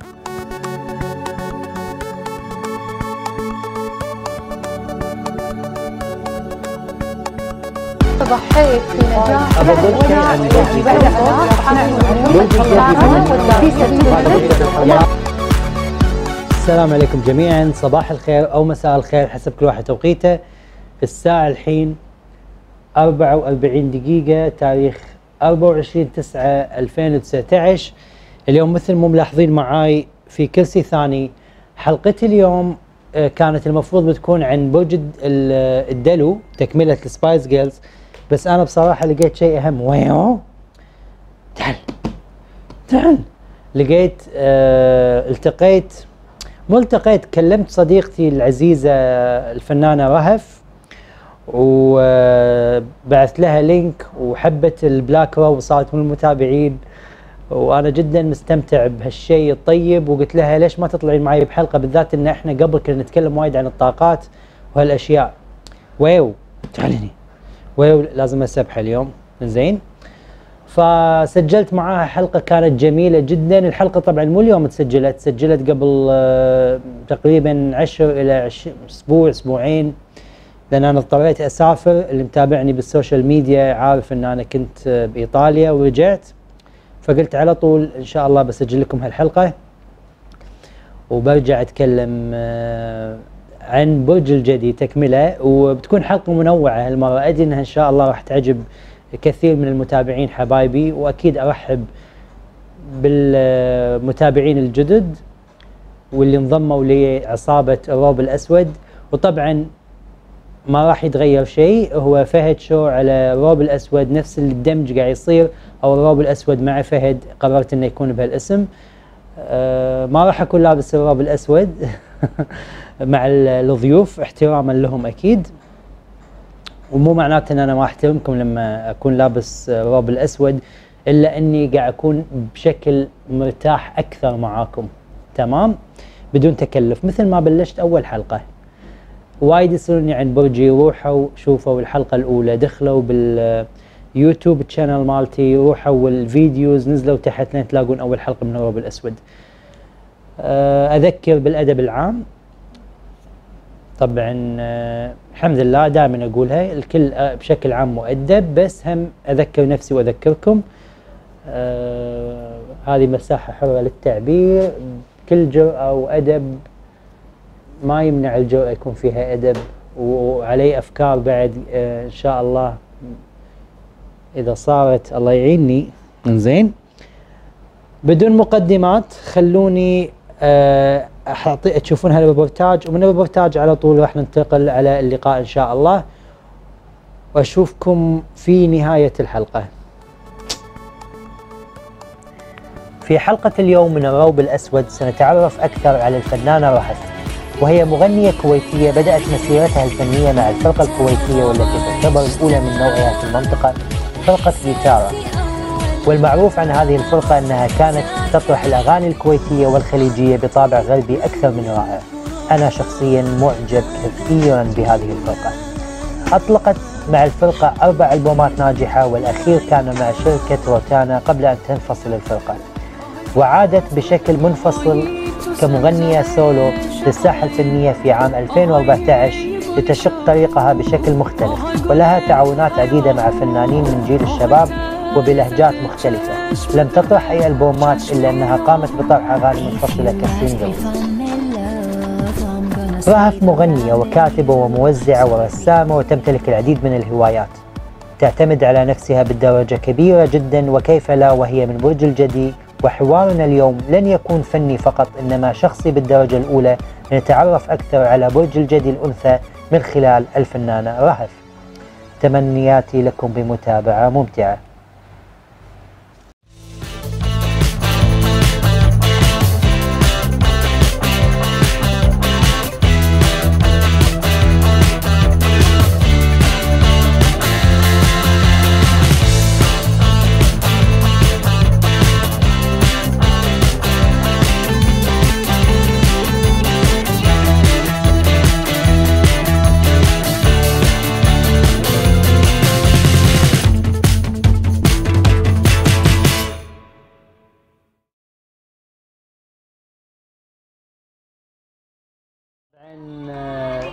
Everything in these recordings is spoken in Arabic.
ضحيت في نجاح السلام عليكم جميعا، صباح الخير او مساء الخير حسب كل واحد توقيته. الساعة الحين 44 دقيقة، تاريخ 24/9/2019. اليوم مثل ما ملاحظين معاي في كرسي ثاني. حلقتي اليوم كانت المفروض بتكون عن برج الدلو، تكملة السبايس جيرلز، بس انا بصراحة لقيت شيء اهم. ويو تعال لقيت كلمت صديقتي العزيزة الفنانة رهف، وبعثت لها لينك وحبت البلاك رو وصارت من المتابعين، وانا جدا مستمتع بهالشيء الطيب. وقلت لها ليش ما تطلعين معي بحلقة، بالذات ان احنا قبل كنا نتكلم وايد عن الطاقات وهالاشياء. ويو تعاليني، ويو لازم اسبحها اليوم. زين، فسجلت معاها حلقة كانت جميلة جدا. الحلقة طبعا مو اليوم تسجلت قبل تقريبا 10 إلى اسبوعين، لان انا اضطريت اسافر. اللي متابعني بالسوشيال ميديا عارف ان انا كنت بايطاليا ورجعت، فقلت على طول ان شاء الله بسجل لكم هالحلقة وبرجع اتكلم عن برج الجدي تكملة، وبتكون حلقة منوعة هالمرة. ادري انها ان شاء الله راح تعجب كثير من المتابعين حبايبي، واكيد ارحب بالمتابعين الجدد واللي انضموا لعصابة الروب الاسود. وطبعا ما راح يتغير شيء، هو فهد شو على الروب الاسود، نفس الدمج قاعد يصير، او الروب الاسود مع فهد. قررت انه يكون بهالاسم. ما راح اكون لابس الروب الاسود مع الضيوف احتراما لهم اكيد، ومو معناته ان انا ما احترمكم لما اكون لابس الروب الاسود، الا اني قاعد اكون بشكل مرتاح اكثر معاكم، تمام، بدون تكلف. مثل ما بلشت اول حلقة، وايد يسألوني عن برجي، روحوا شوفوا الحلقة الاولى، دخلوا باليوتيوب تشانل مالتي، روحوا الفيديوز نزلوا تحت لين تلاقون اول حلقة من الروب الاسود. اذكر بالادب العام، طبعا الحمد لله دائما اقولها، الكل بشكل عام مؤدب، بس هم اذكر نفسي واذكركم. هذه مساحة حرة للتعبير، كل جرأة وادب، ما يمنع الجرأة يكون فيها ادب، وعلي افكار بعد ان شاء الله اذا صارت، الله يعيني. انزين، بدون مقدمات خلوني تشوفون هالريبورتاج، ومن الريبورتاج على طول راح ننتقل على اللقاء ان شاء الله، واشوفكم في نهاية الحلقة. في حلقة اليوم من الروب الاسود سنتعرف اكثر على الفنانة رهف، وهي مغنية كويتية بدأت مسيرتها الفنية مع الفرقة الكويتية والتي تعتبر الاولى من نوعها في المنطقة، فرقة جيتارا. والمعروف عن هذه الفرقة أنها كانت تطرح الأغاني الكويتية والخليجية بطابع غربي أكثر من رائع. أنا شخصيا معجب كثيرا بهذه الفرقة. أطلقت مع الفرقة 4 ألبومات ناجحة، والأخير كان مع شركة روتانا قبل أن تنفصل الفرقة، وعادت بشكل منفصل كمغنية سولو للساحة الفنية في عام 2014 لتشق طريقها بشكل مختلف، ولها تعاونات عديدة مع فنانين من جيل الشباب وبلهجات مختلفة. لم تطرح أي ألبومات إلا أنها قامت بطرح أغاني منفصلة كسينجل. رهف مغنية وكاتبة وموزعة ورسامة، وتمتلك العديد من الهوايات. تعتمد على نفسها بدرجة كبيرة جدا، وكيف لا وهي من برج الجدي. وحوارنا اليوم لن يكون فني فقط، إنما شخصي بالدرجة الأولى، لنتعرف أكثر على برج الجدي الأنثى من خلال الفنانة رهف. تمنياتي لكم بمتابعة ممتعة.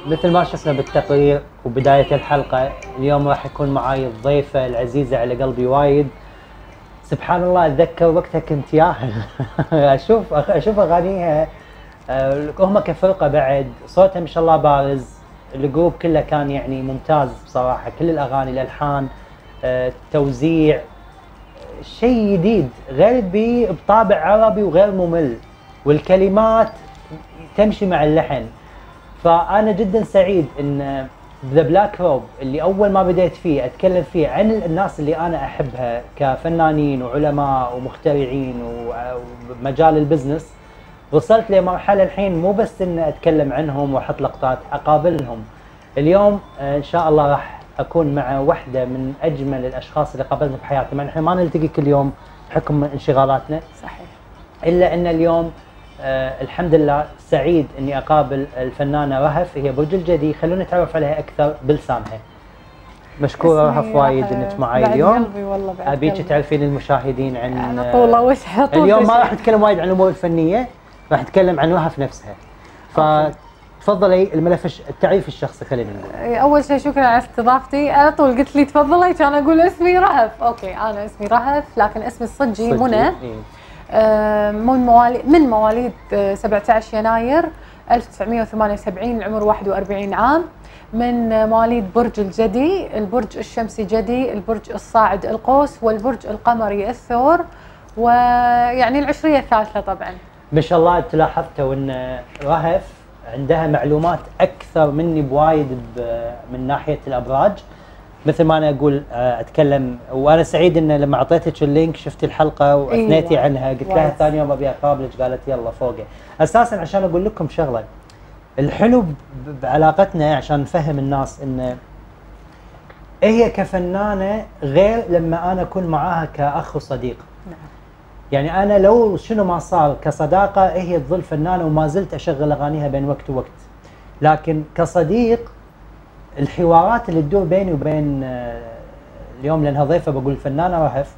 مثل ما شفنا بالتقرير وبداية الحلقة، اليوم راح يكون معاي الضيفة العزيزة على قلبي وايد. سبحان الله اتذكر وقتها كنت ياهل اشوف اغانيها. هم كفرقة بعد صوتها ما شاء الله بارز، الجروب كله كان يعني ممتاز بصراحة، كل الاغاني الالحان التوزيع شيء جديد غير بطابع عربي وغير ممل، والكلمات تمشي مع اللحن. فأنا جدا سعيد إن ذا بلاك روب اللي أول ما بديت فيه أتكلم فيه عن الناس اللي أنا أحبها كفنانين وعلماء ومخترعين ومجال البزنس، وصلت لمرحلة الحين مو بس إن أتكلم عنهم وأحط لقطات، أقابلهم. اليوم إن شاء الله راح أكون مع واحدة من أجمل الأشخاص اللي قابلتهم بحياتي، مع إحنا ما نلتقي كل يوم بحكم انشغالاتنا. صحيح. إلا أن اليوم الحمد لله سعيد اني اقابل الفنانه رهف، هي برج الجدي. خلونا نتعرف عليها اكثر بلسانها. مشكوره رهف وايد انك معي اليوم. والله ابيك تعرفين المشاهدين عن طول وجه اليوم ما راح نتكلم وايد عن الامور الفنيه، راح نتكلم عن رهف نفسها. فتفضلي الملف التعريف الشخصي. خلينا نقول اول شيء شكرا على استضافتي. على طول قلت لي تفضلي كان اقول اسمي رهف. اوكي انا اسمي رهف لكن اسمي الصجي منى. من مواليد 17 يناير 1978، العمر 41 عام. من مواليد برج الجدي، البرج الشمسي جدي، البرج الصاعد القوس، والبرج القمري الثور، ويعني العشرية الثالثة طبعا. ما شاء الله انت لاحظتوا ان رهف عندها معلومات اكثر مني بوايد من ناحية الابراج. مثل ما انا اقول اتكلم، وانا سعيد ان لما اعطيتك اللينك شفتي الحلقه واثنيتي عنها، قلت لها ثاني يوم ابي اقابلك، قالت يلا فوقه. اساسا عشان اقول لكم شغله الحلو بعلاقتنا عشان نفهم الناس ان هي كفنانه غير لما انا اكون معاها كاخ وصديق. نعم. يعني انا لو شنو ما صار كصداقه هي تظل فنانه وما زلت اشغل اغانيها بين وقت ووقت، لكن كصديق الحوارات اللي تدور بيني وبين اليوم لانها ضيفه بقول الفنانه رهف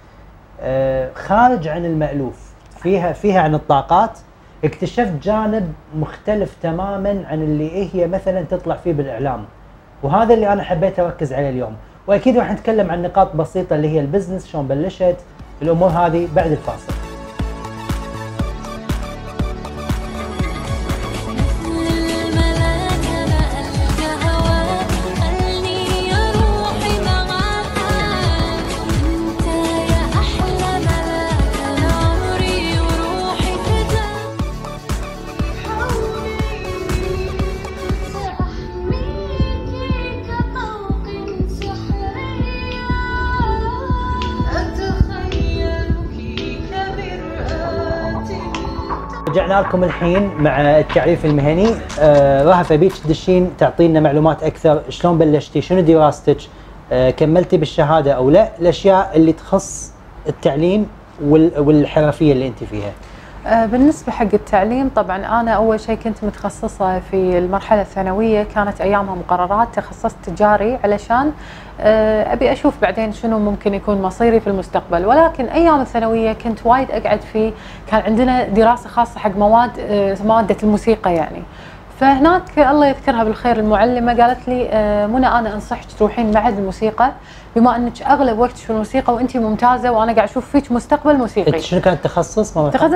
خارج عن المألوف، فيها عن الطاقات. اكتشفت جانب مختلف تماما عن اللي هي مثلا تطلع فيه بالاعلام، وهذا اللي انا حبيت اركز عليه اليوم. واكيد راح نتكلم عن نقاط بسيطه اللي هي البزنس، شلون بلشت الامور هذه بعد الفاصل. رجعنا لكم الحين مع التعريف المهني. رهف ابيك تدشين تعطينا معلومات اكثر، شلون بلشتي، شنو دراستك، كملتي بالشهاده او لا، الاشياء اللي تخص التعليم والحرفيه اللي انت فيها. بالنسبة حق التعليم طبعا أنا أول شيء كنت متخصصة في المرحلة الثانوية، كانت أيامها مقررات، تخصصت تجاري علشان أبي أشوف بعدين شنو ممكن يكون مصيري في المستقبل. ولكن أيام الثانوية كنت وايد أقعد كان عندنا دراسة خاصة حق مادة الموسيقى يعني. فهناك الله يذكرها بالخير المعلمة قالت لي منى أنا أنصحك تروحين معهد الموسيقى بما أنك أغلب وقتك في الموسيقى وأنت ممتازة وأنا قاعد أشوف فيك مستقبل موسيقي. شنو كان التخصص؟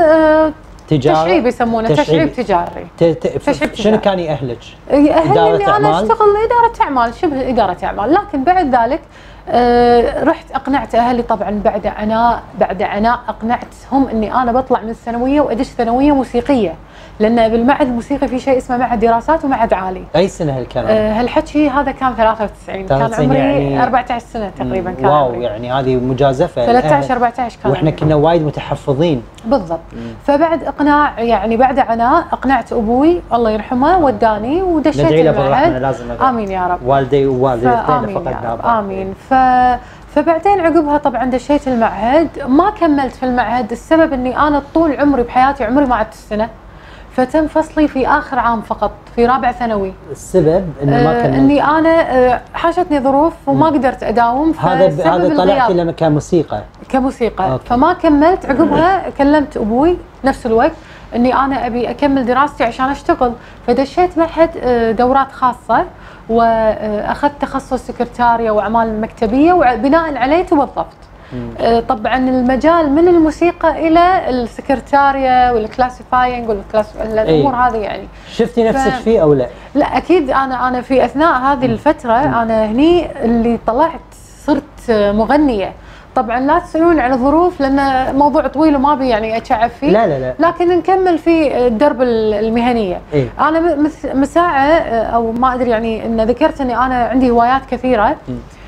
تشعيب يسمونه، تشعيب تجاري. شنو كان يأهلك؟ يأهلني أنا أشتغل إدارة أعمال، شبه إدارة أعمال. لكن بعد ذلك رحت أقنعت أهلي طبعا بعد عناء أقنعتهم إني أنا بطلع من الثانوية وأدش ثانوية موسيقية، لأن بالمعهد الموسيقي في شيء اسمه معهد دراسات ومعهد عالي. أي سنة هالكلام؟ هالحكي هذا كان 93، كان عمري يعني 14 سنة تقريبا. كان واو عمري. يعني هذه مجازفة 13 14 كان واحنا كنا وايد متحفظين. بالضبط. فبعد اقناع يعني بعد عناء اقنعت ابوي الله يرحمه وداني ودشيت المعهد. لازم امين يا رب. والدي ووالدتي فقدنا. امين. فبعدين عقبها طبعا دشيت المعهد، ما كملت في المعهد. السبب اني انا طول عمري بحياتي عمري ما عدت السنه، فتم فصلي في اخر عام فقط في رابع ثانوي. السبب انه ما كملت؟ اني انا حاشتني ظروف وما قدرت اداوم. هذا طلعتي لما كموسيقى أوكي. فما كملت. عقبها كلمت ابوي نفس الوقت اني انا ابي اكمل دراستي عشان اشتغل، فدشيت معهد دورات خاصه واخذت تخصص سكرتاريه واعمال مكتبيه، وبناء عليه توظفت. طبعا المجال من الموسيقى الى السكرتاريه والكلاسيفاينج الامور هذه يعني. شفتي نفسك فيه او لا؟ لا اكيد، انا في اثناء هذه الفتره انا هني اللي طلعت صرت مغنيه. طبعا لا تسالون عن الظروف لان موضوع طويل وما ابي يعني اتشعب فيه. لا لكن نكمل في الدرب المهنيه. انا مساعه او ما ادري يعني ان ذكرت اني انا عندي هوايات كثيره.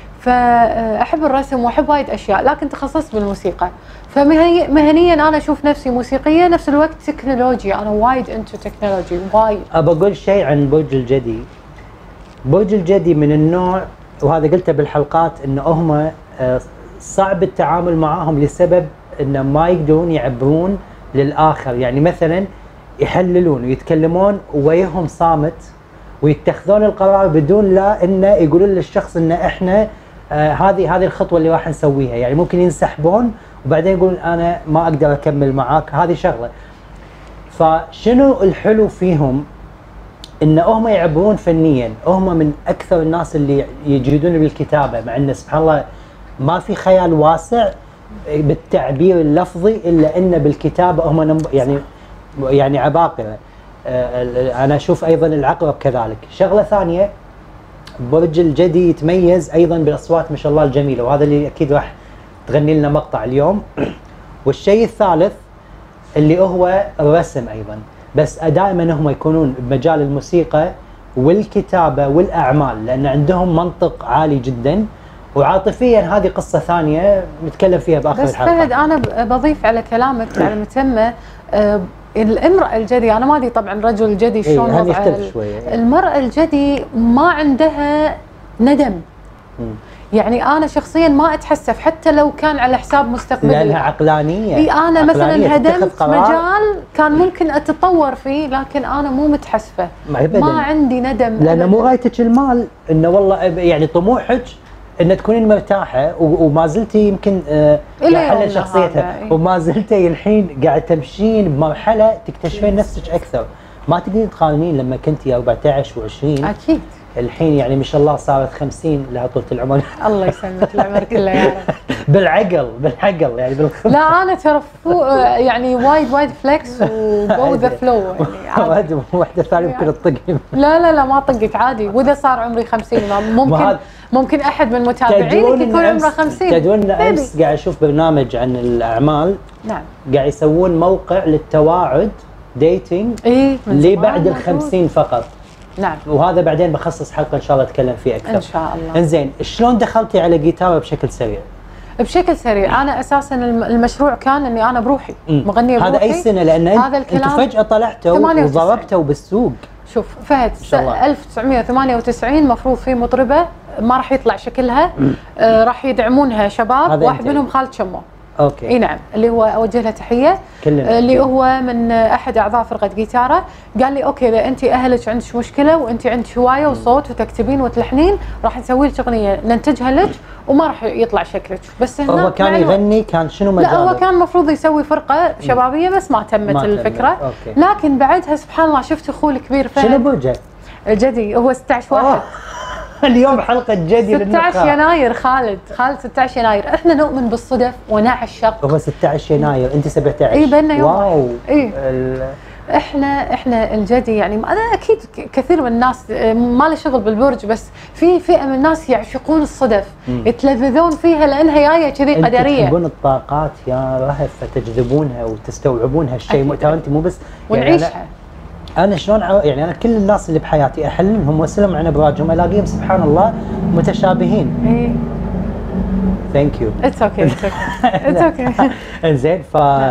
فاحب الرسم واحب وايد اشياء، لكن تخصصت بالموسيقى. فمهنيا انا اشوف نفسي موسيقيه، نفس الوقت تكنولوجيا، انا وايد انتو تكنولوجي وايد. ابى اقول شيء عن برج الجدي. برج الجدي من النوع، وهذا قلته بالحلقات، انه هم صعب التعامل معاهم لسبب انه ما يقدرون يعبرون للاخر، يعني مثلا يحللون ويتكلمون ويهم صامت ويتخذون القرار بدون لا انه يقولون للشخص ان احنا هذه الخطوه اللي راح نسويها، يعني ممكن ينسحبون وبعدين يقولون انا ما اقدر اكمل معاك، هذه شغله. فشنو الحلو فيهم؟ ان هم يعبرون فنيا، هم من اكثر الناس اللي يجيدون بالكتابه، مع ان سبحان الله ما في خيال واسع بالتعبير اللفظي الا ان بالكتابه هم يعني عباقره. انا اشوف ايضا العقرب كذلك. شغله ثانيه، برج الجدي يتميز ايضا بالاصوات ما شاء الله الجميله، وهذا اللي اكيد راح تغني لنا مقطع اليوم. والشيء الثالث اللي هو الرسم ايضا، بس دائما هم يكونون بمجال الموسيقى والكتابه والاعمال، لان عندهم منطق عالي جدا. وعاطفيا هذه قصه ثانيه نتكلم فيها باخر الحلقه. بس فهد انا بضيف على كلامك على متمه، الامراه الجدي، انا ما ادري طبعا رجل الجدي شلون وضعه. يختلف شويه. المراه الجدي ما عندها ندم. يعني انا شخصيا ما اتحسف حتى لو كان على حساب مستقبلي، لانها عقلانيه. اي انا مثلا هدمت مجال كان ممكن اتطور فيه، لكن انا مو متحسفه، ما عندي ندم. لان مو غايتك المال، انه والله يعني طموحك ان تكونين مرتاحه وما زلتي يمكن حل شخصيتها، وما زلتي الحين قاعد تمشين بمرحله تكتشفين نفسك اكثر. ما تقدرين تقارنين لما كنتي 14 و20. اكيد. الحين يعني ما شاء الله صارت 50 لها طولة العمر. الله يسلمك العمر كله يا رب. بالعقل يعني بالخبرة. لا انا ترى يعني وايد فليكس وجو ذا فلو يعني. واحدة ثانية ممكن تطقني. لا ما طقك عادي، واذا صار عمري 50 ممكن احد من متابعينك يكون عمره 50. تدرون امس قاعد اشوف برنامج عن الاعمال. نعم. قاعد يسوون موقع للتواعد ديتنج اللي بعد ال50 فقط. نعم. وهذا بعدين بخصص حلقه ان شاء الله اتكلم فيه اكثر ان شاء الله. انزين، شلون دخلتي على جيتار بشكل سريع؟ بشكل سريع، انا اساسا المشروع كان اني انا بروحي مغنيه بروحي. هذا اي سنه؟ لان انتم فجاه طلعتوا وضربتوا بالسوق. شوف فهد، 1998 مفروض في مطربه ما راح يطلع شكلها، راح يدعمونها شباب، واحد منهم خالد شمو. اوكي. اي نعم، اللي هو اوجه له تحيه، اللي هو من احد اعضاء فرقه جيتاره. قال لي اوكي اذا انت اهلك عندك مشكله وانت عندك هوايه وصوت وتكتبين وتلحنين، راح نسوي لك اغنيه ننتجها لك وما راح يطلع شكلك. بس هنا هو كان يغني، كان شنو مجاله؟ لا هو كان المفروض يسوي فرقه شبابيه بس ما تمت الفكره. لكن بعدها سبحان الله شفت اخوه الكبير فهد. شنو برجه؟ الجدي هو 16 واحد. اليوم حلقة جدي 16 يناير خالد 16 يناير. احنا نؤمن بالصدف ونعشق. هو 16 يناير، انت 17. اي بيننا يوم. واو. اي احنا الجدي يعني انا اكيد كثير من الناس ما له شغل بالبرج، بس في فئة من الناس يعشقون الصدف، يتلذذون فيها لانها جايه كذي قدريه. تحبون الطاقات يا رهف فتجذبونها وتستوعبون هالشيء. ترى انت مو بس ونعيشها. انا شلون يعني انا كل الناس اللي بحياتي احلمهم واسلم عن ابراجهم الاقيهم سبحان الله متشابهين. اي ثانك يو. اتس اوكي. انزين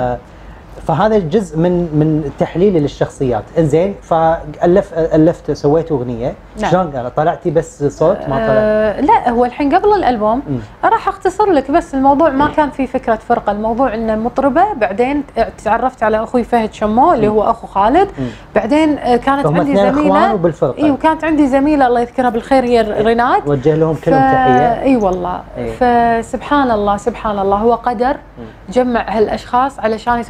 فهذا جزء من تحليلي للشخصيات. انزين فالفت سويت اغنيه. نعم. شلون طلعتي بس صوت ما طلع؟ لا هو الحين قبل الالبوم راح اختصر لك، بس الموضوع ما كان في فكره فرقه، الموضوع انه مطربه. بعدين تعرفت على اخوي فهد شمو اللي هو اخو خالد. بعدين كانت عندي زميله. اي وكانت عندي زميله الله يذكرها بالخير هي ريناد. وجه لهم كلهم تحيه. اي والله. فسبحان الله هو قدر جمع هالاشخاص علشان يسوون فرقه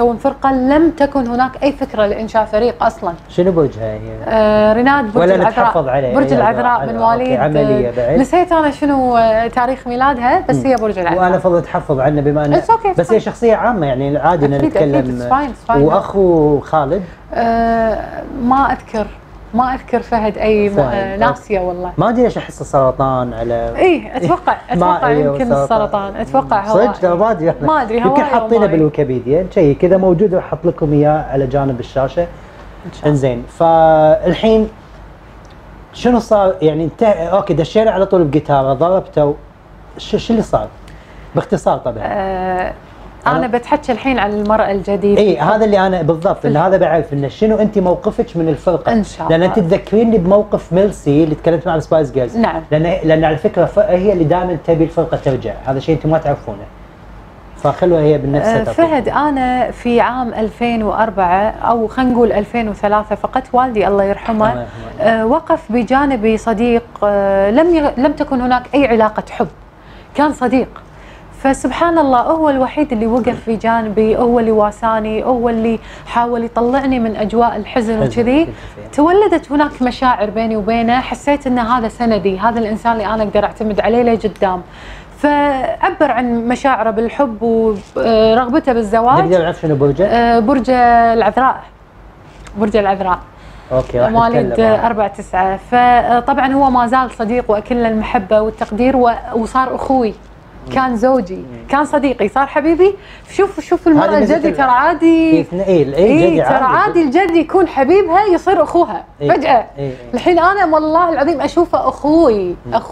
الاقل لم تكن هناك اي فكره لانشاء فريق اصلا. شنو برجها هي؟ ريناد برج العذراء. برج العذراء من مواليد عمليه بعد. نسيت انا شنو تاريخ ميلادها، بس هي برج العذراء. وانا فضلت اتحفظ عنه بما انه بس هي شخصيه عامه يعني عادي نتكلم. واخو خالد ما اذكر فهد اي ناسيه والله. ما ادري ليش احس السرطان على اتوقع يمكن السرطان، اتوقع هو صدق ما ادري هواي يمكن حاطينه بالويكيبيديا شيء كذا موجود واحط لكم اياه على جانب الشاشه. انزين فالحين شنو صار يعني انت اوكي دشينا على طول بجيتار ضربته شو اللي صار باختصار طبعا؟ انا بتحكي الحين عن المرأة الجديدة. اي هذا اللي انا بالضبط اللي هذا بعرف انه شنو انت موقفك من الفرقه ان شاء الله. لان انت تذكريني بموقف ميلسي اللي تكلمت مع السبايس جيرلز. نعم. لان على فكره هي اللي دائما تبي الفرقه ترجع، هذا شيء انتم ما تعرفونه. فخلوها هي بالنفس. فهد انا في عام 2004 او خلينا نقول 2003 فقدت والدي الله يرحمه. وقف بجانبي صديق لم تكن هناك اي علاقه حب، كان صديق. فسبحان الله هو الوحيد اللي وقف بجانبي، هو اللي واساني، هو اللي حاول يطلعني من اجواء الحزن وكذي. تولدت هناك مشاعر بيني وبينه، حسيت ان هذا سندي، هذا الانسان اللي انا اقدر اعتمد عليه لقدام. فعبر عن مشاعره بالحب ورغبته بالزواج. نقدر نعرف شنو برجه؟ برج العذراء. برج العذراء. اوكي راح مواليد 4/9. فطبعا هو ما زال صديق واكل المحبه والتقدير وصار اخوي. كان زوجي، كان صديقي، صار حبيبي. شوف المرأة الجدي ترى عادي. ترى عادي الجد يكون حبيبها يصير اخوها فجأة. الحين انا والله العظيم اشوفه اخوي.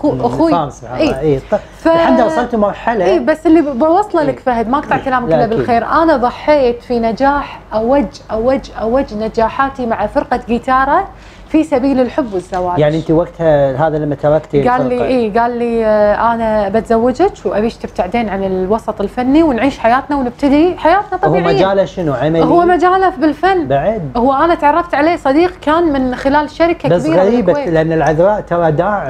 الحمد لله وصلت مرحلة. بس اللي بوصله لك فهد ما اقطع كلامك الا بالخير، انا ضحيت في نجاح اوج نجاحاتي مع فرقة جيتارة في سبيل الحب والزواج. يعني انت وقتها هذا لما تركتي قال لي انا بتزوجك وابيك تبتعدين عن الوسط الفني ونعيش حياتنا ونبتدي حياتنا طبيعيه. هو مجاله شنو عملي؟ هو مجاله بالفن بعد. هو انا تعرفت عليه صديق كان من خلال شركه بس كبيره غريبه لان العذراء ترى داعم.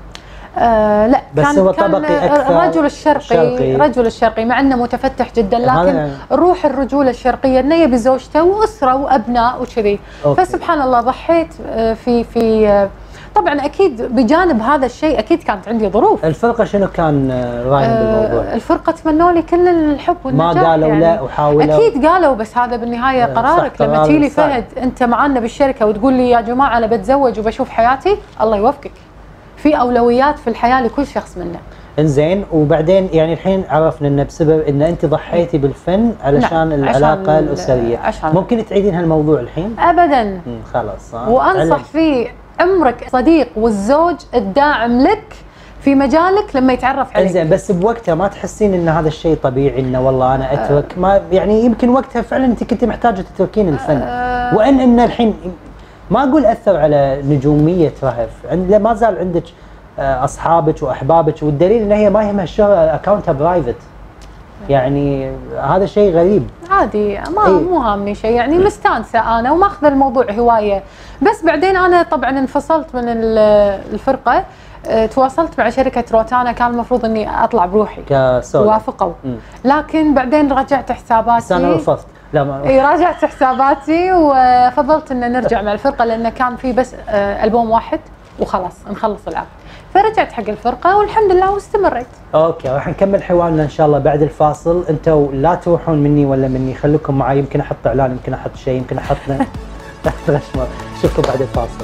لا بس كان هو طبقي اكثر. رجل الشرقي مع انه متفتح جدا، لكن روح الرجوله الشرقيه انه يبي زوجته واسره وابناء وكذي. فسبحان الله ضحيت في طبعا اكيد بجانب هذا الشيء اكيد كانت عندي ظروف. الفرقه شنو كان رايهم بالموضوع؟ الفرقه تمنوا لي كل الحب والنجاح. ما قالوا يعني لا وحاولوا؟ اكيد قالوا، بس هذا بالنهايه قرارك. لما تجي لي فهد انت معنا بالشركه وتقول لي يا جماعه انا بتزوج وبشوف حياتي، الله يوفقك. في اولويات في الحياه لكل شخص منا. انزين وبعدين يعني الحين عرفنا انه بسبب ان انت ضحيتي بالفن علشان العلاقه الاسريه. ممكن تعيدين هالموضوع الحين؟ ابدا. خلاص. وانصح فيه عمرك صديق والزوج الداعم لك في مجالك لما يتعرف عليك. انزين بس بوقتها ما تحسين ان هذا الشيء طبيعي انه والله انا اترك؟ ما يعني يمكن وقتها فعلا انت كنت محتاجه تتركين الفن. وان انه الحين ما اقول اثر على نجوميه رهف، ما زال عندك اصحابك واحبابك، والدليل ان هي ما يهمها الشهره، اكونتها برايفت. يعني هذا شيء غريب. عادي مو هامني شيء، يعني مستانسه انا وماخذ الموضوع هوايه. بس بعدين انا طبعا انفصلت من الفرقه، تواصلت مع شركه روتانا، كان المفروض اني اطلع بروحي وافقوا. لكن بعدين رجعت حساباتي. بس انا رفضت. لا ما راجعت حساباتي وفضلت ان نرجع مع الفرقه لان كان في بس البوم واحد وخلاص نخلص العقد. فرجعت حق الفرقه والحمد لله واستمريت. اوكي راح نكمل حوارنا ان شاء الله بعد الفاصل. انتوا لا تروحون مني ولا مني، خليكم معي. يمكن احط اعلان، يمكن احط شيء، يمكن احطنا تحت الاشمار. اشوفكم بعد الفاصل.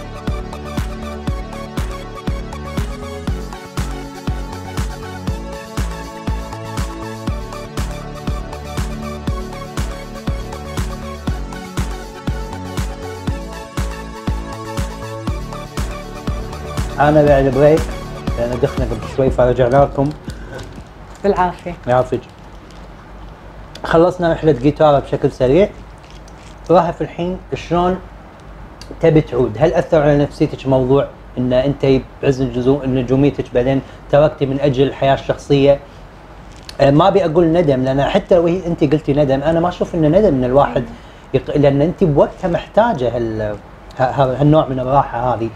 أنا بعد بريك لأن دخلنا قبل شوي فرجعنا لكم بالعافية. يعافيك. خلصنا رحلة جيتارة بشكل سريع. رهف الحين شلون تبي تعود؟ هل أثر على نفسيتك موضوع إن أنت بعز نجوميتك بعدين تركتي من أجل الحياة الشخصية؟ ما أبي أقول ندم، لأن حتى لو أنت قلتي ندم أنا ما أشوف إنه ندم من الواحد لأن أنت بوقتها محتاجة هالنوع من الراحة هذه.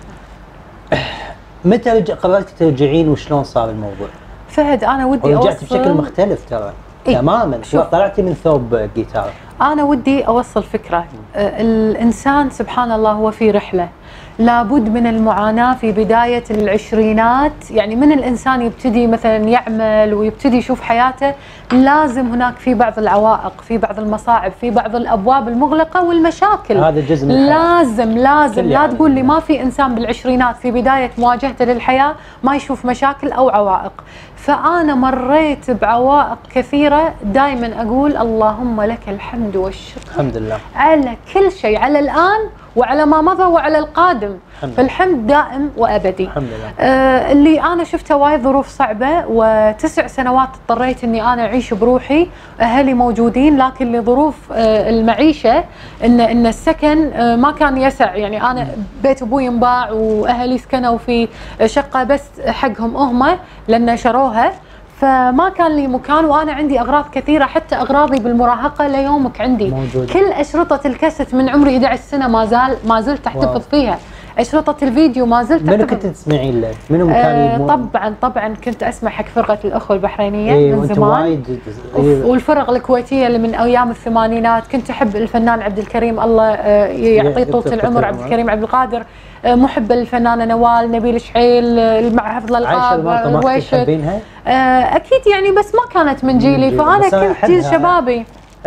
متى قررتي ترجعين وشلون صار الموضوع؟ فهد انا ودي رجعتي بشكل مختلف ترى. تماما. طلعتي من ثوب جيتار. أنا ودي أوصل فكرة. الإنسان سبحان الله هو في رحلة، لابد من المعاناة في بداية العشرينات. يعني من الإنسان يبتدي مثلا يعمل ويبتدي يشوف حياته، لازم هناك في بعض العوائق، في بعض المصاعب، في بعض الأبواب المغلقة والمشاكل. هذا جزء من الحياة. لازم لا تقول لي ما في إنسان بالعشرينات في بداية مواجهته للحياة ما يشوف مشاكل أو عوائق. فأنا مريت بعوائق كثيرة، دائما أقول اللهم لك الحمد والشكر الحمد لله على كل شيء، على الآن وعلى ما مضى وعلى القادم. فالحمد دائم وأبدي. الحمد لله. اللي أنا شفته وايد ظروف صعبة، و9 سنوات اضطريت أني أنا أعيش بروحي، أهلي موجودين لكن لظروف المعيشة إن السكن ما كان يسع. يعني أنا بيت أبوي انباع وأهلي سكنوا في شقة بس حقهم هم لأن شروها، فما كان لي مكان، وانا عندي اغراض كثيره، حتى اغراضي بالمراهقه ليومك عندي موجود. كل اشرطه الكاسيت من عمري 11 سنه ما زلت احتفظ فيها. اشرطه الفيديو ما زلت منو كنت تسمعين له؟ منو كان طبعا كنت اسمع حق فرقه الاخوه البحرينيه من زمان، وايد والفرق الكويتيه اللي من ايام الثمانينات. كنت احب الفنان عبد الكريم، الله يعطيه طولة العمر، عبد الكريم عبد القادر. محبه للفنانه نوال، نبيل شعيل، مع حفظ الالقاب، رويشد. تحبينها؟ اكيد يعني، بس ما كانت من جيلي، فانا كنت جيل شبابي.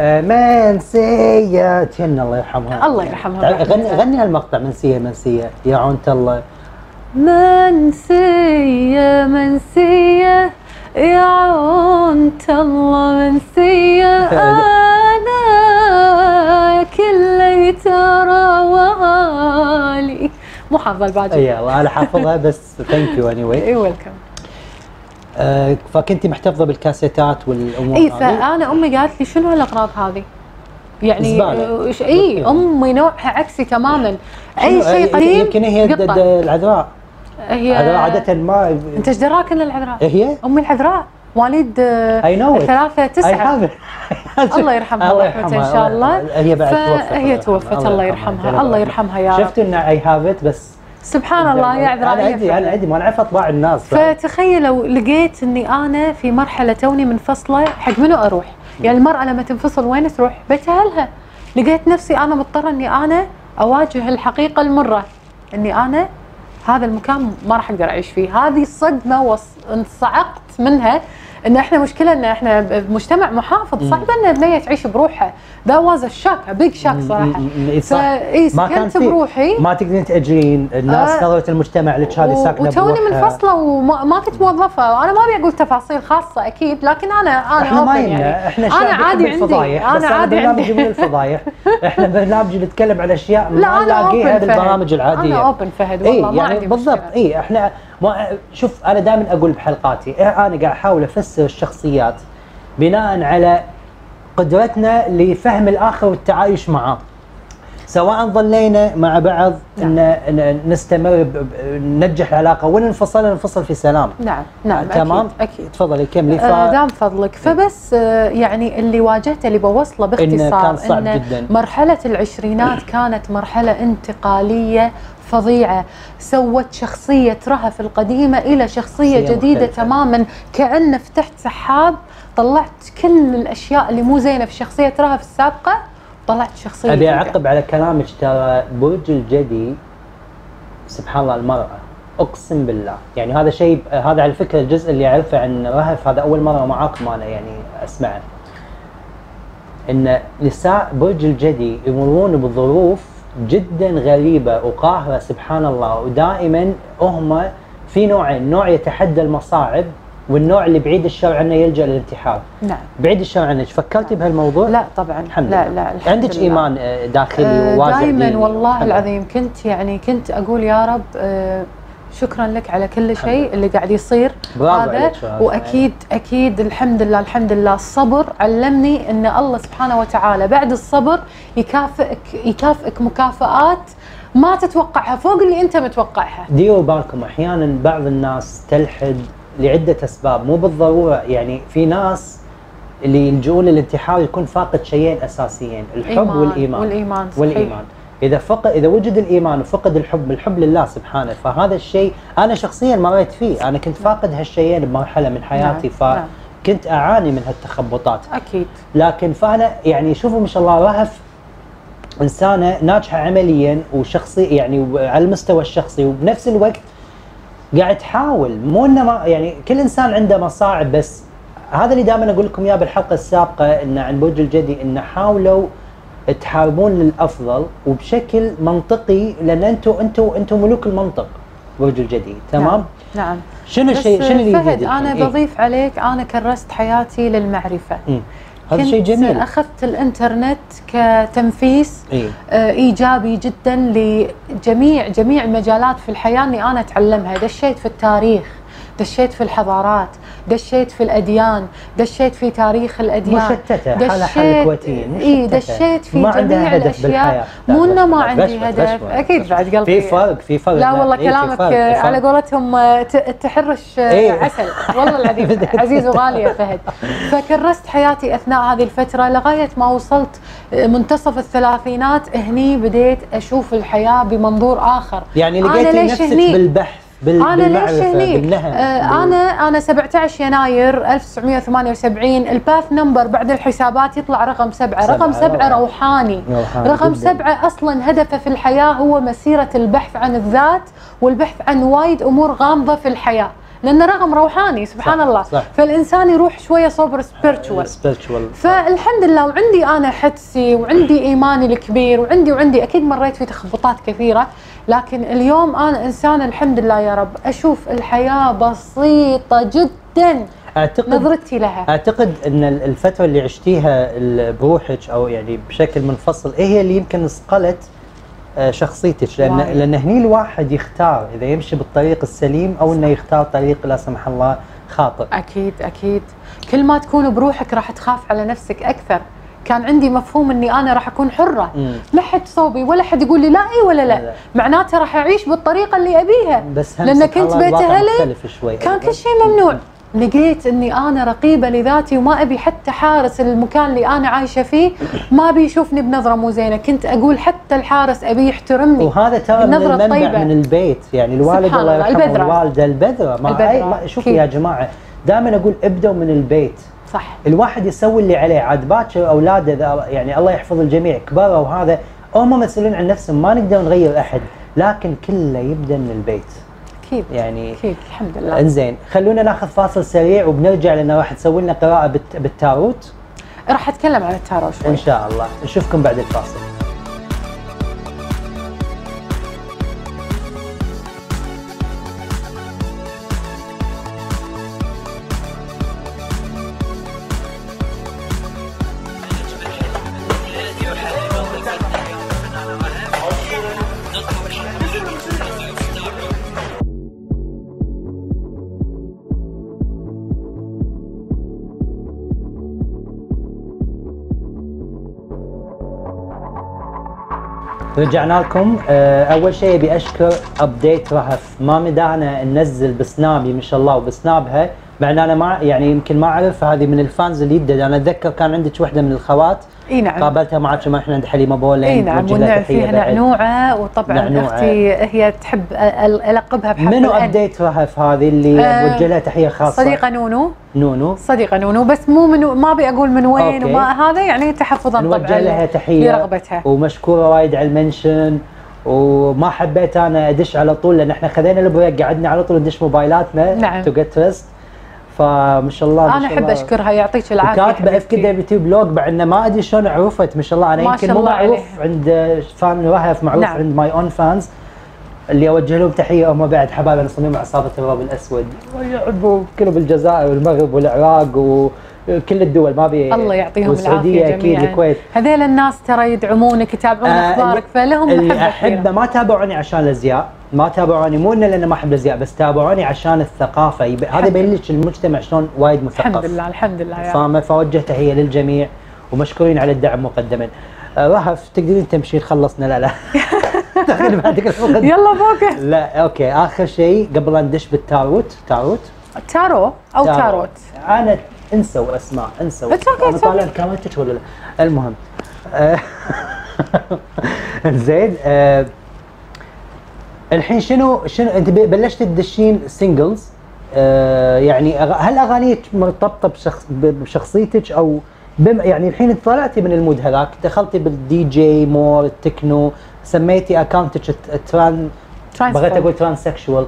منسية تهنا الله يرحمها. الله يرحمها. غني هالمقطع، منسية يا عونة الله. منسية يا عونة الله، منسية أنا كل ترى وعالي. مو حافظة الباقي. اي والله انا حافظها بس ثانك يو اني واي. اي ويلكم. فكنتي محتفظه بالكاسيتات والامور اي فانا امي قالت لي شنو هالاغراض هذه؟ يعني اي امي نوعها عكسي تماما. اي شيء قديم يمكن هي العذراء. هي عادة ما انت ايش دراك ان العذراء؟ هي؟ امي العذراء مواليد 3/9. الله يرحمها ورحمته ان شاء الله. هي توفت الله يرحمها. الله يرحمها يا رب. شفت ان اي هافت بس سبحان الله يا عذراء. انا عندي ما نعرف اطباع الناس. فتخيلوا لقيت اني انا في مرحله توني منفصله، حق منو اروح؟ يعني المراه لما تنفصل وين تروح؟ بيت اهلها. لقيت نفسي انا مضطره اني انا اواجه الحقيقه المره، اني انا هذا المكان ما راح اقدر اعيش فيه. هذه الصدمه انصعقت منها، ان احنا مشكله ان احنا بمجتمع محافظ، صعب ان بنيه تعيش بروحها. ذا واز شاك، بيج شاك صراحه. سكنت بروحي، ما تقدرين تاجرين، الناس نظره المجتمع لك هذه ساكنه وتوني منفصله وما كنت موظفه. وانا ما ابي اقول تفاصيل خاصه اكيد، لكن انا يعني احنا عادي عندي، انا عادي عندي من الفضايح. احنا برنامج نتكلم على اشياء ما نلاقيها بالبرامج العاديه. انا اوبن فهد والله ما عندي بالضبط. احنا شوف انا دائما اقول بحلقاتي انا قاعد احاول افسر الشخصيات بناء على قدرتنا لفهم الاخر والتعايش معه، سواء ظلينا مع بعض ان نستمر ننجح العلاقه، وان ننفصل في سلام. نعم تمام اكيد. تفضلي كملي. دام فضلك. فبس يعني اللي واجهته اللي بوصله باختصار كان صعب جدا. مرحله العشرينات كانت مرحله انتقاليه فظيعة، سوت شخصية رهف القديمة إلى شخصية جديدة تماما، كأن فتحت سحاب طلعت كل الأشياء اللي مو زينة في شخصية رهف السابقة، طلعت شخصية أبي أعقب على كلامك. ترى برج الجدي سبحان الله المرأة، أقسم بالله يعني هذا شيء، هذا على فكرة الجزء اللي أعرفه عن رهف هذا أول مرة معاكم أنا يعني أسمعه، إن نساء برج الجدي يمرون بظروف جدا غريبة وقاهرة سبحان الله، ودائما هم في نوعين، نوع يتحدى المصاعب والنوع اللي بعيد الشر عنه يلجأ للانتحار. نعم. بعيد الشر عنك فكرتي بهالموضوع؟ لا طبعا. لا عندك ايمان داخلي ووازع دائما والله العظيم. كنت اقول يا رب شكرا لك على كل شيء اللي قاعد يصير هذا، واكيد الحمد لله الصبر علمني ان الله سبحانه وتعالى بعد الصبر يكافئك مكافآت ما تتوقعها فوق اللي انت متوقعها. ديروا بالكم احيانا بعض الناس تلحد لعده اسباب، مو بالضروره يعني في ناس اللي يلجؤون للانتحار يكون فاقد شيئين اساسيين، الحب والايمان. اذا وجد الايمان وفقد الحب لله سبحانه، فهذا الشيء انا شخصيا مريت فيه، انا كنت فاقد هالشيئين بمرحله من حياتي. كنت اعاني من هالتخبطات. اكيد. لكن فانا يعني شوفوا ما شاء الله رهف انسانه ناجحه عمليا وشخصي، يعني على المستوى الشخصي، وبنفس الوقت قاعد تحاول. مو انه ما يعني كل انسان عنده مصاعب، بس هذا اللي دائما اقول لكم اياه بالحلقه السابقه، ان عن برج الجدي ان حاولوا تحاربون للافضل وبشكل منطقي، لان انتم ملوك المنطق برج الجدي. تمام؟ نعم. شنو الشيء اللي فهد انا بضيف عليك، انا كرست حياتي للمعرفه. هذا شيء جميل. اخذت الانترنت كتنفيس ايجابي جدا لجميع المجالات في الحياه اني انا اتعلمها. دشيت في التاريخ، دشيت في الحضارات، دشيت في الاديان، دشيت في تاريخ الاديان، مشتته حالها حال الكويتيين. دشيت في جميع الاشياء. مو انه ما عندي هدف، اكيد بعد قلبي في فرق. لا والله كلامك على قولتهم تحرش عسل والله العظيم عزيز وغالي يا فهد. فكرست حياتي اثناء هذه الفتره لغايه ما وصلت منتصف الثلاثينات. هني بديت اشوف الحياه بمنظور اخر. يعني لقيتي نفسك بالبحث أنا ليش هني؟ أنا 17 يناير 1978 الباث نمبر بعد الحسابات يطلع رقم 7. رقم 7 روحاني. رقم 7 أصلا هدفه في الحياة هو مسيرة البحث عن الذات والبحث عن وايد أمور غامضة في الحياة، لأنه رقم روحاني سبحان صح الله. صح. فالإنسان يروح شوية صوب سبيرتشوال. فالحمد لله وعندي أنا حدسي وعندي إيماني الكبير وعندي أكيد مريت في تخبطات كثيرة، لكن اليوم أنا إنسان الحمد لله يا رب أشوف الحياة بسيطة جدا. نظرتي لها أعتقد أن الفترة اللي عشتيها بروحك أو يعني بشكل منفصل هي اللي يمكن صقلت شخصيتك، لأن هني الواحد يختار إذا يمشي بالطريق السليم أو إنه يختار طريق لا سمح الله خاطئ. أكيد كل ما تكون بروحك راح تخاف على نفسك أكثر. كان عندي مفهوم اني انا راح اكون حره، لا حد صوبي ولا حد يقول لي لا اي ولا لا، معناته راح اعيش بالطريقه اللي ابيها. بس لان كنت بيت اهلي كان كل شيء ممنوع. لقيت اني انا رقيبه لذاتي وما ابي حتى حارس المكان اللي انا عايشه فيه ما بيشوفني بنظره مو زينه. كنت اقول حتى الحارس ابي يحترمني. وهذا ترى من المنبع من البيت، يعني الوالد الله يرحمه الوالده البذره. شوفوا يا جماعه دائما اقول ابدوا من البيت. صح. الواحد يسوي اللي عليه، عاد باكر اولاده يعني الله يحفظ الجميع كبروا وهذا هم مسؤولين عن نفسهم، ما نقدر نغير احد، لكن كله يبدا من البيت. اكيد يعني اكيد الحمد لله. انزين خلونا ناخذ فاصل سريع وبنرجع لنا راح تسوي لنا قراءه بالتاروت. راح اتكلم عن التاروت شوي ان شاء الله. نشوفكم بعد الفاصل. رجعنا لكم. اول شيء ابي اشكر ابديت رهف، ما مدانا ننزل بسنابي ما شاء الله وبسنابها، مع ان انا ما يعني يمكن ما اعرف هذه من الفانز اللي يدد. انا اتذكر كان عندك وحده من الخوات اي نعم قابلتها معك ما احنا عند حليمه بولا. اي نعم والنعم فيها نعنوعه، وطبعا اختي هي تحب القبها بحرف منو ابديت رهف هذه اللي اوجه لها تحيه خاصه؟ صديقه نونو صديقه نونو، بس مو ما ابي اقول من وين وما هذا يعني تحفظا طبعا نوجه لها تحيه لرغبتها ومشكوره وايد على المنشن. وما حبيت انا ادش على طول لان احنا خذينا البريك قعدنا على طول ندش موبايلاتنا. نعم. تو جيت ريست. فما شاء الله انا احب اشكرها يعطيك العافيه. كاتبه اف كذا بيوتيوب بلوج بعد انه ما ادري شلون عرفت ما شاء الله. انا يمكن مو معروف عند فان رهف، معروف نعم. عند ماي اون فانز اللي اوجه لهم تحيه هم بعد حبايبنا صميم عصابه الراب الاسود ويعبوا كلهم بالجزائر والمغرب والعراق وكل الدول ما بي الله يعطيهم العافيه اكيد الكويت. هذيل الناس ترى يدعمونك يتابعون اخبارك فلهم اللي احبه ما تابعوني عشان الازياء، ما تابعوني مو انه لان ما احب الازياء، بس تابعوني عشان الثقافه. هذا يبين لك المجتمع شلون وايد مثقف. الحمد لله الحمد لله يا فاهمه. فوجه تحيه للجميع ومشكورين على الدعم مقدما. رهف تقدرين تمشين خلصنا؟ لا يلا فوق. لا اوكي اخر شيء قبل لا ندش بالتاروت. تارو او تاروت انا انسوا اسماء انسوا. انا طالع كاميرتك ولا لا؟ المهم زين. الحين شنو انت بلشت تدشين سينجلز يعني هل اغانيك مرتبطه بشخصيتك او يعني الحين طلعتي من المود هذاك، دخلتي بالدي جي مور التكنو، سميتي اكونتك بغيت اقول ترانسكشوال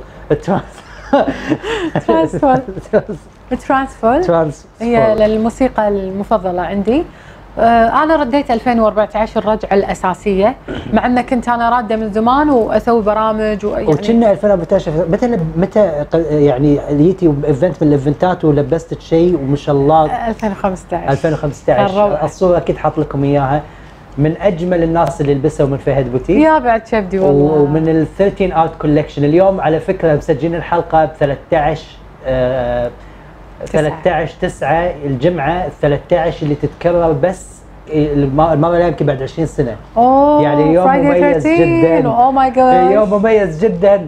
ترانسفول هي للموسيقى المفضله عندي. انا رديت 2014 الرجعه الاساسيه، مع ان كنت انا راده من زمان واسوي برامج وكنا 2014 متى يعني جيتي ايفنت من الايفنتات ولبستك شيء وما شاء الله 2015 الصوره اكيد حاط لكم اياها، من اجمل الناس اللي لبسوا من فهد بوتيك يا بعد شبدي والله، ومن ال 13 اوت كولكشن. اليوم على فكره مسجلين الحلقه ب 13/9 الجمعه 13 اللي تتكرر بس المره اللي يمكن بعد 20 سنه. يعني يوم مميز جدا. اوه ماي جاد، يوم مميز جدا.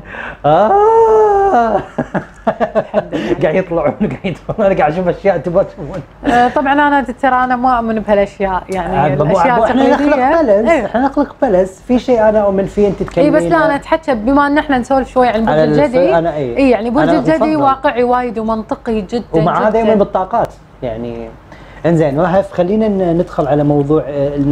قاعد يطلعون انا قاعد اشوف اشياء تبغى تشوفون. طبعا انا ترى انا ما اؤمن بهالاشياء، يعني الاشياء احنا نخلق بلس، احنا نخلق بلس في شيء انا اؤمن فيه انت تكلمين. اي بس لا انا اتحكى بما ان احنا نسولف شوي عن برج الجدي. اي يعني برج الجدي واقعي وايد ومنطقي جدا ومع هذا يؤمن بالطاقات يعني. انزين وهف خلينا ندخل على موضوع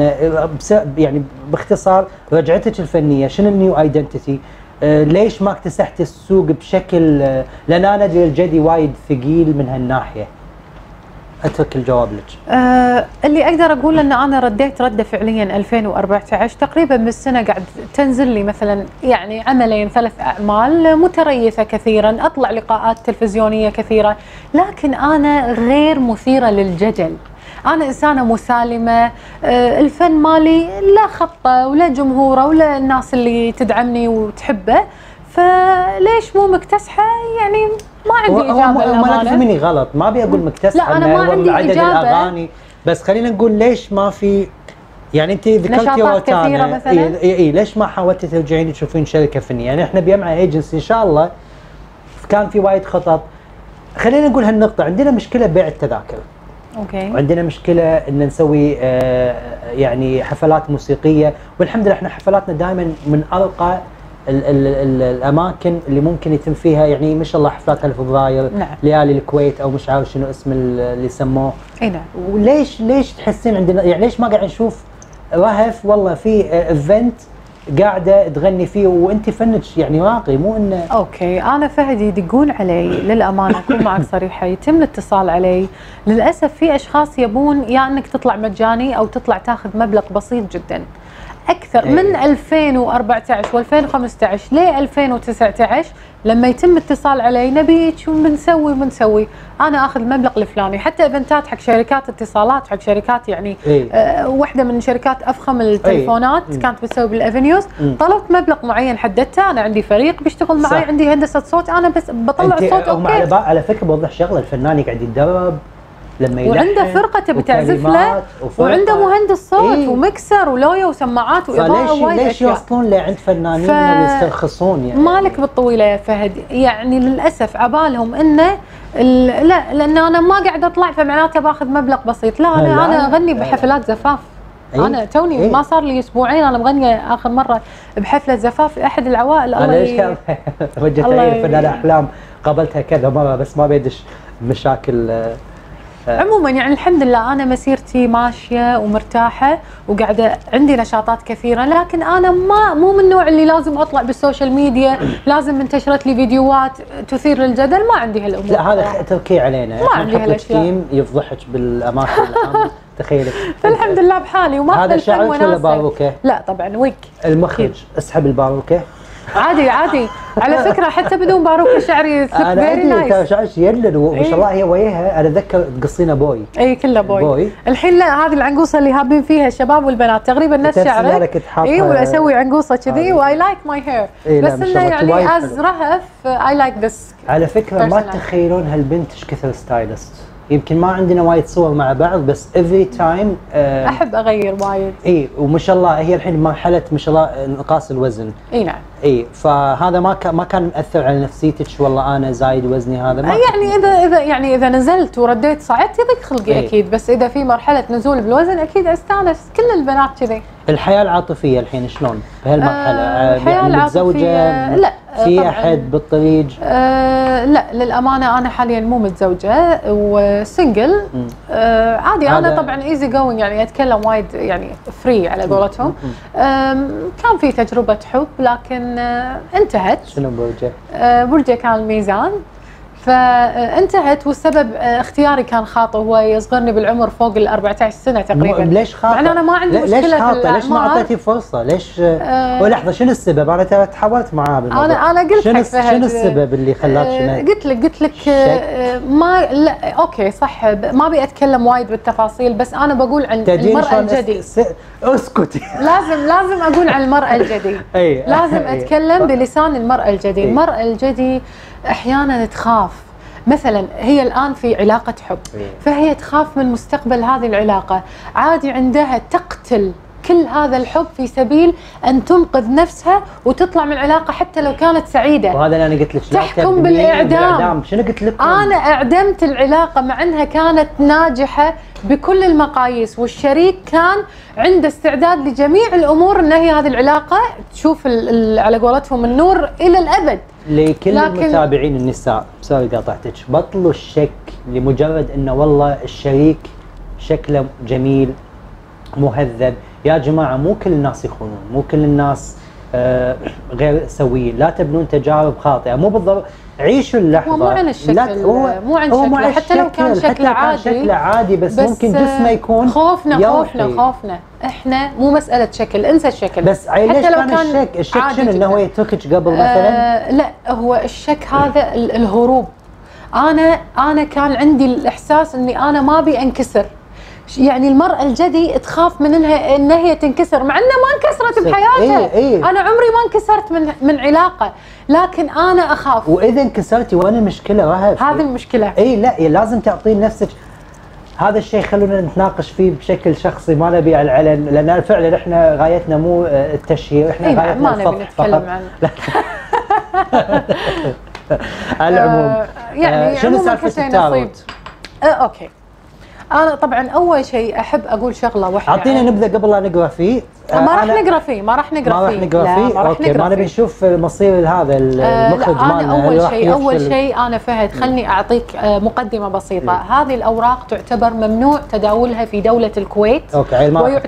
يعني باختصار رجعتك الفنيه، شنو النيو ايدنتيتي؟ ليش ما اكتسحتي السوق بشكل، لان انا ادري الجدي وايد ثقيل من هالناحيه. اترك الجواب لك. اللي اقدر اقول ان انا رديت رده فعليا 2014 تقريبا بالسنه قاعد تنزل لي مثلا يعني عملين 3 اعمال متريثه كثيرا، اطلع لقاءات تلفزيونيه كثيره، لكن انا غير مثيره للجدل. أنا إنسانة مسالمة، الفن مالي لا خطة ولا جمهوره ولا الناس اللي تدعمني وتحبه، فليش مو مكتسحة؟ يعني ما عندي إجابة للأمانة. ما تفهميني غلط، ما أبي أقول مكتسحة، لا أنا ما عندي عدد إجابة. الأغاني، بس خلينا نقول ليش ما في، يعني أنت ذكرتي روتانا مثلا. إي ليش ما حاولتي ترجعين تشوفين شركة فنية؟ يعني إحنا بيمع ايجنسي إن شاء الله كان في وايد خطط. خلينا نقول هالنقطة، عندنا مشكلة بيع التذاكر. اوكي. وعندنا مشكله ان نسوي يعني حفلات موسيقيه، والحمد لله احنا حفلاتنا دائما من ارقى الاماكن اللي ممكن يتم فيها، يعني ما شاء الله حفلات فبراير. نعم. ليالي الكويت او مش عارف شنو اسم اللي سموه. اي نعم. وليش تحسين عندنا، يعني ليش ما قاعد نشوف رهف والله في ايفنت قاعده تغني فيه وانت فنك يعني راقي، مو انه. اوكي، انا فهد يدقون علي للامانه، اكون معك صريحه، يتم الاتصال علي، للاسف في اشخاص يبون يا انك تطلع مجاني او تطلع تاخذ مبلغ بسيط جدا. اكثر من 2014 و2015 ل 2019 لما يتم اتصال علي نبيك وبنسوي انا اخذ المبلغ الفلاني، حتى ايفنتات حق شركات اتصالات، حق شركات يعني واحده من شركات افخم التليفونات كانت بتسوي بالافنيوز، طلبت مبلغ معين حددته، انا عندي فريق بيشتغل معي، صح. عندي هندسه صوت، انا بس بطلع الصوت. اوكي. على فكره بوضح شغله، الفنان يقعد يتدرب لما وعنده فرقته بتعزف له، وعنده مهندس صوت ومكسر ولويا وسماعات واضاءه وايد اشياء. ليش يوصلون لعند فنانين يسترخصون يعني؟ مالك بالطويله يا فهد، يعني للاسف عبالهم انه لا، لان انا ما قاعد اطلع فمعناته باخذ مبلغ بسيط، لا انا اغني بحفلات زفاف. انا توني ما صار لي اسبوعين انا مغنيه اخر مره بحفله زفاف في احد العوائل. الله وجهت لي فنانه احلام قابلتها كذا مره بس ما بيدش مشاكل. عموما يعني الحمد لله انا مسيرتي ماشيه ومرتاحه وقاعده عندي نشاطات كثيره، لكن انا مو من النوع اللي لازم اطلع بالسوشيال ميديا، لازم انتشرت لي فيديوهات تثير الجدل، ما عندي هالامور. لا هذا تركي علينا، ما عندي هالاشياء. تيم يفضحك بالاماكن العامه تخيلي. فالحمد لله بحالي وما هذا شعرك ولا باروكه؟ لا طبعا ويك. المخرج اسحب الباروكه. عادي على فكره حتى بدون باروكه شعري فيري نايس. انا شعري يلد وما شاء الله هي وياها، انا اتذكر تقصينا بوي. اي كله بوي. الحين لا، هذه العنقوصه اللي هابين فيها الشباب والبنات تقريبا نفس شعرك. اي واسوي عنقوصه كذي واي لايك ماي هير، بس انه يعني از رهف اي لايك ذس. على فكره ما تتخيلون هالبنت ايش كثر ستايلست، يمكن ما عندنا وايد صور مع بعض بس افري تايم احب اغير وايد. اي وما شاء الله هي الحين مرحله ما شاء الله انقاص الوزن. اي نعم. اي فهذا ما كان مأثر على نفسيتك والله انا زايد وزني هذا؟ ما يعني اذا نزلت ورديت صعدت يضيق خلقي اكيد، بس اذا في مرحله نزول بالوزن اكيد استانس. كل البنات كذي. الحياه العاطفيه الحين شلون بهالمرحله؟ الحياه العاطفيه لا في احد بالطريق؟ لا للامانه انا حاليا مو متزوجه وسنجل. عادي انا طبعا ايزي جوينج، يعني اتكلم وايد يعني فري على قولتهم. كان في تجربه حب لكن انتهت. شنو برجه؟ برجه كان الميزان، فانتهت والسبب اختياري كان خاطئ. هو يصغرني بالعمر فوق ال 14 سنه تقريبا. ليش خاطئ؟ مع انا ما عندي مشكله ليش خاطئ؟ في الأعمار. ليش ما اعطيتي فرصه؟ ليش ولحظه شنو السبب؟ انا ترى تحاورت معاه بالموضوع. انا قلت لك شنو السبب اللي خلاك قلت لك ما لا اوكي صح، ما ابي اتكلم وايد بالتفاصيل، بس انا بقول عن المراه الجدي. اسكتي. لازم اقول عن المراه الجدي. لازم اتكلم بلسان المراه الجدي. المراه الجدي احيانا تخاف، مثلا هي الان في علاقه حب فهي تخاف من مستقبل هذه العلاقه، عادي عندها تقتل كل هذا الحب في سبيل ان تنقذ نفسها وتطلع من العلاقه حتى لو كانت سعيده. وهذا اللي انا قلت لك، تحكم بالاعدام. شنو قلت لك؟ انا اعدمت العلاقه مع انها كانت ناجحه بكل المقاييس، والشريك كان عنده استعداد لجميع الامور ان هي هذه العلاقه تشوف على قولتهم النور الى الابد. لكل المتابعين النساء، سوري قاطعتك، بطلوا الشك لمجرد انه والله الشريك شكله جميل مهذب. يا جماعه مو كل الناس يخونون، مو كل الناس غير سويين، لا تبنون تجارب خاطئه، مو بالضبط. عيشوا اللحظه. هو مو عن الشكل، مو عن شكله، حتى لو كان شكله عادي بس ممكن جسمه يكون خوفنا احنا مو مساله شكل، انسى الشكل. بس ليش كان الشك شنو؟ انه هو يتركك قبل مثلا؟ لا هو الشك هذا الهروب. انا كان عندي الاحساس اني انا ما ابي انكسر. يعني المرأة الجدي تخاف من انها هي تنكسر، مع انها ما انكسرت بحياتها. انا عمري ما انكسرت من علاقة، لكن انا اخاف. واذا انكسرتي وين المشكلة رهف؟ هذه المشكلة. لا لازم تعطين نفسك هذا الشيء. خلونا نتناقش فيه بشكل شخصي، ما نبي على العلن، لان فعلا احنا غايتنا مو التشهير، احنا غايتنا ما نبي نتكلم عنه. على العموم يعني شنو سالفة التاروت؟ اوكي، أنا طبعًا أول شيء أحب أقول شغلة واحدة. أعطينا نبذة قبل لا نقرأ فيه. ما راح نقرأ فيه. أوكي، ما نبي نشوف مصير هذا المخرج مالنا. أول شيء أنا فهد خلني أعطيك مقدمة بسيطة. هذه الأوراق تعتبر ممنوع تداولها في دولة الكويت. أوكي،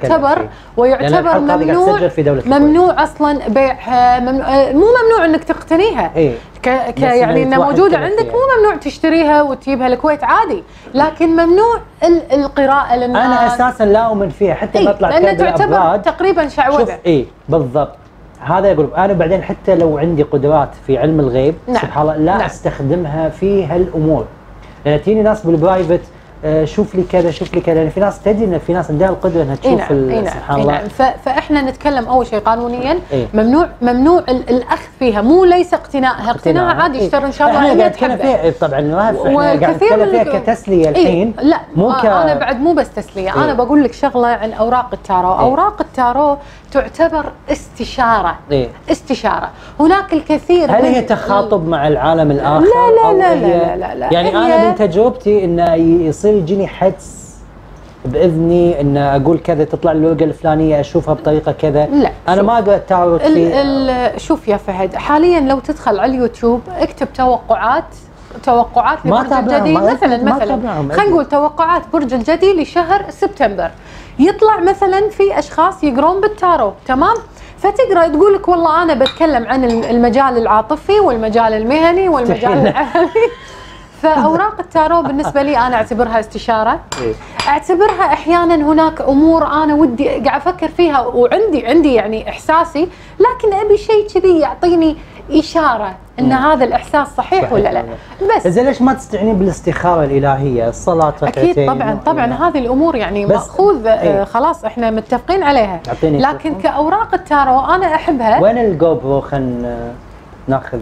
ويعتبر ممنوع أصلاً بيعها، مو ممنوع إنك تقتنيها. يعني انها موجوده عندك، مو ممنوع تشتريها وتجيبها الكويت عادي، لكن ممنوع القراءه للناس. انا اساسا لا اؤمن فيها حتى بطلع لانها تعتبر تقريبا شعوذه. بالضبط، هذا يقول انا بعدين حتى لو عندي قدرات في علم الغيب سبحان الله لا استخدمها في هالامور، لان تجيني ناس بالبرايفت شوف لي كذا شوف لي كذا، يعني في ناس تدري ان في ناس عندها القدره انها تشوف سبحان الله. فاحنا نتكلم اول شيء قانونيا ممنوع الاخذ فيها، مو ليس اقتنائها. اقتناعها عادي يشتري ان شاء الله. احنا قاعد نتكلم فيها طبعا، احنا قاعد نتكلم فيها كتسليه الحين. لا انا بعد مو بس تسليه. انا بقول لك شغله عن اوراق التارو. اوراق التارو تعتبر استشاره. استشاره. هناك الكثير. هل هي تخاطب مع العالم الاخر؟ لا يعني انا من تجربتي انه يصير يجيني حدس باذني ان اقول كذا، تطلع الورقه الفلانيه اشوفها بطريقه كذا. لا انا ما اقدر اتعرض فيه. شوف يا فهد، حاليا لو تدخل على اليوتيوب اكتب توقعات لبرج الجدي مثلا خلينا نقول توقعات برج الجدي لشهر سبتمبر، يطلع مثلا في اشخاص يقرون بالتارو، تمام؟ فتقرا تقول لك والله انا بتكلم عن المجال العاطفي والمجال المهني والمجال العملي. فأوراق التارو بالنسبة لي أنا أعتبرها استشارة. أعتبرها أحيانا هناك أمور أنا ودي قاعد أفكر فيها وعندي يعني إحساسي، لكن أبي شيء كذي يعطيني إشارة أن هذا الإحساس صحيح ولا لا. بس إذا ليش ما تستعينين بالاستخارة الإلهية، الصلاة ركعتين؟ أكيد طبعا هذه الأمور يعني مأخوذ خلاص إحنا متفقين عليها. لكن كأوراق التارو أنا أحبها. وين الجو برو؟ خلينا ناخذ.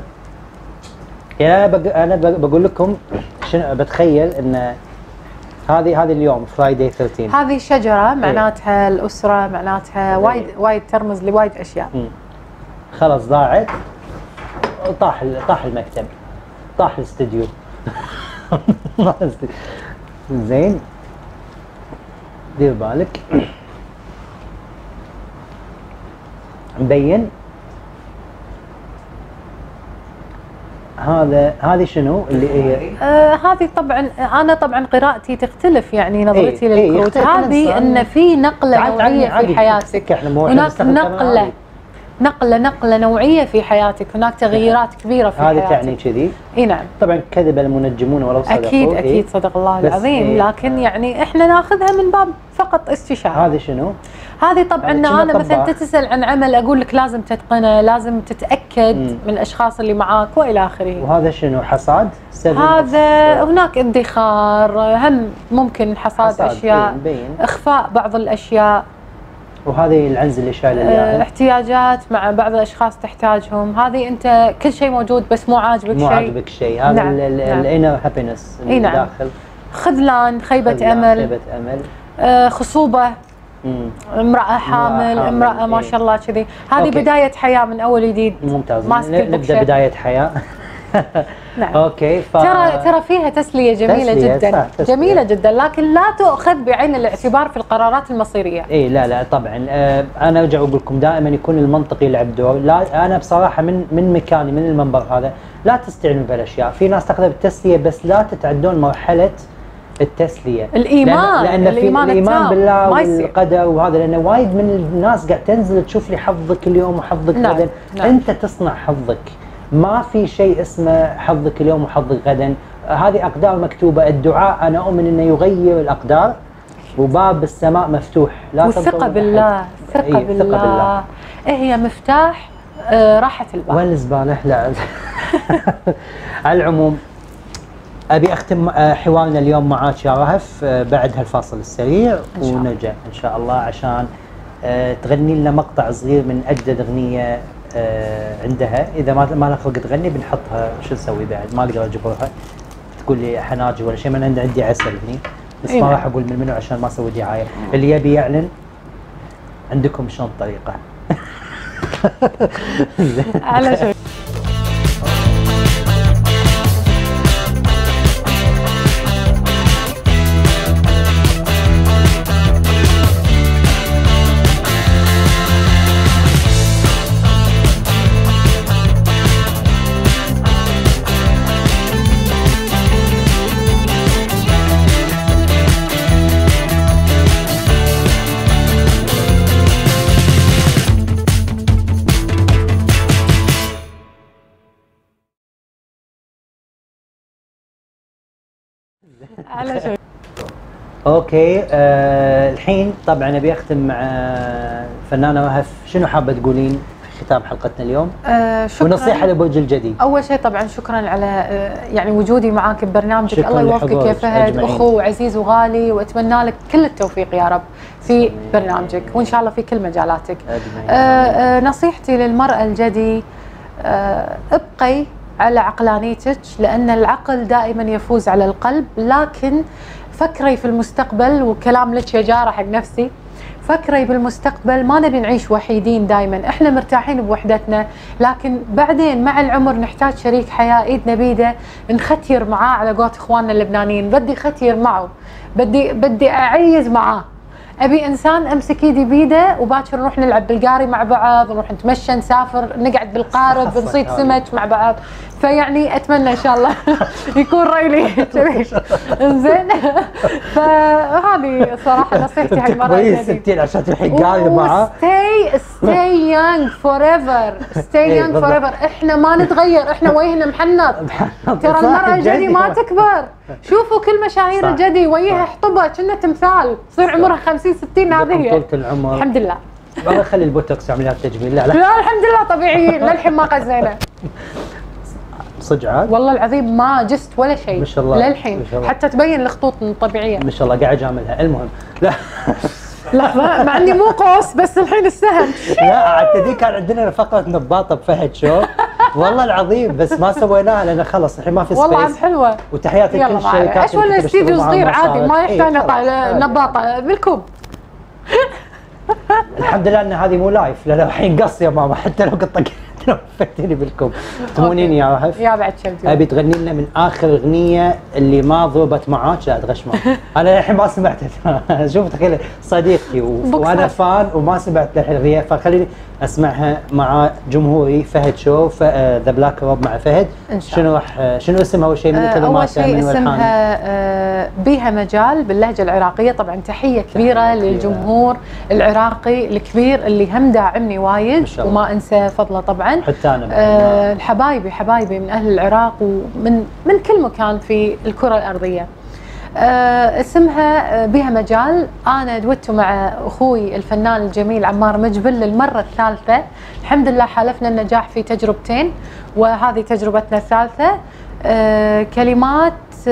يعني انا بقول لكم شنو بتخيل ان هذه اليوم فرايداي 13، هذه شجره معناتها الاسره، معناتها وايد ترمز لوايد اشياء. خلاص ضاعت، طاح المكتب، طاح الاستديو. زين دير بالك هذه شنو اللي هي؟ هذه طبعا انا طبعا قراءتي تختلف، يعني نظرتي إيه للكروت هذه ان في نقله نوعيه في حياتك، هناك نقله نوعيه في حياتك، هناك تغييرات كبيره في حياتك. هذه تعني كذي؟ اي نعم. طبعا كذب المنجمون ولو صدقوا. اكيد صدق الله العظيم، لكن يعني احنا ناخذها من باب فقط استشاره. هذه شنو؟ هذه طبعا انا مثلا تسال عن عمل اقول لك لازم تتقنه، لازم تتاكد من الاشخاص اللي معاك والى اخره. وهذا شنو؟ حصاد؟ هذا هناك ادخار، هم ممكن حصاد اشياء، اخفاء بعض الاشياء. وهذه العنز اللي شايله الياهل، احتياجات مع بعض الاشخاص تحتاجهم، هذه انت كل شيء موجود بس مو عاجبك شيء. هذا الانر هابينس اللي داخل. خذلان، خيبه امل، خصوبه، امرأة حامل، امرأة ما شاء الله كذي. هذه بداية حياة من أول جديد. ممتاز، نبدأ بداية حياة. نعم. اوكي. ترى فيها تسلية جميلة جدا، جميلة جدا، لكن لا تؤخذ بعين الاعتبار في القرارات المصيرية. اي لا طبعا. انا ارجع اقول لكم دائما يكون المنطق يلعب دور. لا انا بصراحة من مكاني من المنبر هذا لا تستعنوا بهالاشياء، في ناس تاخذها بالتسلية بس لا تتعدون مرحلة التسليه. الايمان، لأن في الايمان بالله والقدر وهذا، لان وايد من الناس قاعد تنزل تشوف لي حظك اليوم وحظك غدا. انت تصنع حظك، ما في شيء اسمه حظك اليوم وحظك غدا. هذه اقدار مكتوبه. الدعاء انا اؤمن انه يغير الاقدار، وباب السماء مفتوح. لا والثقه بالله، ثقه بالله هي مفتاح راحه البال. وين الزباله؟ لا. على العموم ابي اختم حوارنا اليوم معاك يا رهف بعد هالفاصل السريع، ونرجع ان شاء الله عشان تغني لنا مقطع صغير من اجدد اغنيه عندها. اذا ما لها خلق تغني بنحطها، شو نسوي بعد؟ ما اقدر اجبرها تقول لي حناجي ولا شيء، من عندي عسل هني بس ما راح اقول من منو عشان ما اسوي دعايه. اللي يبي يعلن عندكم شلون الطريقه. على شو على شو. اوكي. الحين طبعا ابي اختم مع فنانه رهف. شنو حابه تقولين في ختام حلقتنا اليوم؟ شكرا. ونصيحه لبرج الجدي. اول شيء طبعا شكرا على يعني وجودي معاك ببرنامجك. الله يوفقك يا فهد، اخو عزيز وغالي، واتمنى لك كل التوفيق يا رب في برنامجك وان شاء الله في كل مجالاتك. نصيحتي للمراه الجدي، ابقي على عقلانيتك، لأن العقل دائما يفوز على القلب، لكن فكري في المستقبل. وكلام لك يا جارة حق نفسي، فكري بالمستقبل. ما نبي نعيش وحيدين دائما، احنا مرتاحين بوحدتنا، لكن بعدين مع العمر نحتاج شريك حياة ايدنا بيده نختير معاه، على قولة اخواننا اللبنانيين بدي ختير معه، بدي اعيز معاه. ابي انسان امسك ايدي بيده وباكر نروح نلعب بالقاري مع بعض، نروح نتمشى، نسافر، نقعد بالقارب، نصيد سمك مع بعض. فيعني اتمنى ان شاء الله يكون ريلي انزين. فهذه صراحه نصيحتي حق المراه الجديدة. 60 عشان تروحي قاري معاه. stay young forever، stay young forever. احنا ما نتغير، احنا وجهنا محنط. ترى المراه الجدي ما تكبر. شوفوا كل مشاهير الجدي وجهها حطبه كأنه تمثال، تصير عمرها 50 60. هذه طولة العمر الحمد لله. والله خلي البوتوكس عمليات تجميل. لا الحمد لله طبيعيين للحين ما قزينا. صدق عاد؟ والله العظيم ما جست ولا شيء. ما شاء الله للحين حتى تبين الخطوط طبيعيه. ما شاء الله قاعد اعملها. المهم لا لحظه، مع اني مو قوس بس الحين السهم. لا عاد ذي كان عندنا فقره نباطه بفهد شو والله العظيم، بس ما سويناها لان خلص الحين ما في سبيس. والله عاد حلوه. وتحياتي لكل الشركات. ايش ولا استديو صغير عادي ما يحتاج نباطه بالكوب. الحمد لله ان هذه مو لايف، لان الحين قص يا ماما حتى لو قطه. وفتني بالكم. تمونيني يا رهف. يا بعد شمس. ابي تغني لنا من اخر اغنيه اللي ما ضربت معاك. لا تغش معك. انا الحين ما سمعتها. شوف تخيل صديقتي وانا فان وما سمعت للحين الاغنيه، فخليني اسمعها مع جمهوري فهد شو ذا بلاك روب مع فهد. شنو اسمها اول شيء من الكلمات؟ اول شيء اسمها بيها مجال باللهجه العراقيه. طبعا تحيه كبيره للجمهور العراقي الكبير اللي هم داعمني وايد وما انسى فضله طبعا. حتى انا حبايبي من اهل العراق ومن كل مكان في الكره الارضيه. اسمها بيها مجال. انا دويتو مع اخوي الفنان الجميل عمار مجبل للمره الثالثه. الحمد لله حالفنا النجاح في تجربتين وهذه تجربتنا الثالثه. كلمات